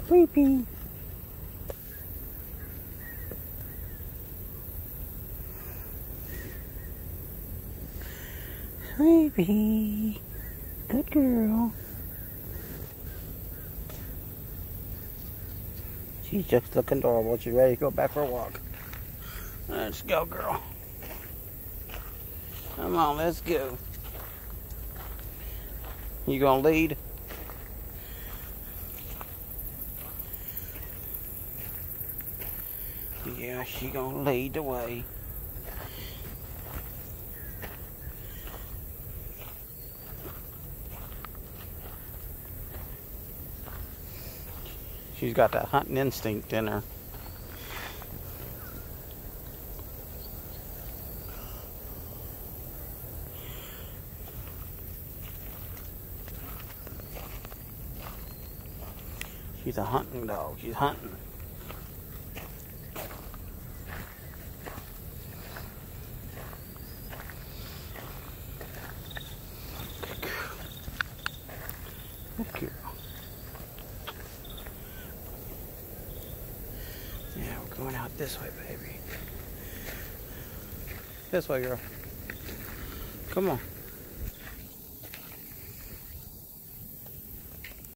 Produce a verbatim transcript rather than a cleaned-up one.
Sleepy. Sleepy. Good girl. She's just looking adorable. She's ready to go back for a walk. Let's go, girl. Come on, let's go. You gonna lead? Yeah, she gonna lead the way. She's got that hunting instinct in her. She's a hunting dog. She's hunting. Good girl. Good girl. Yeah, we're going out this way, baby. This way, girl. Come on.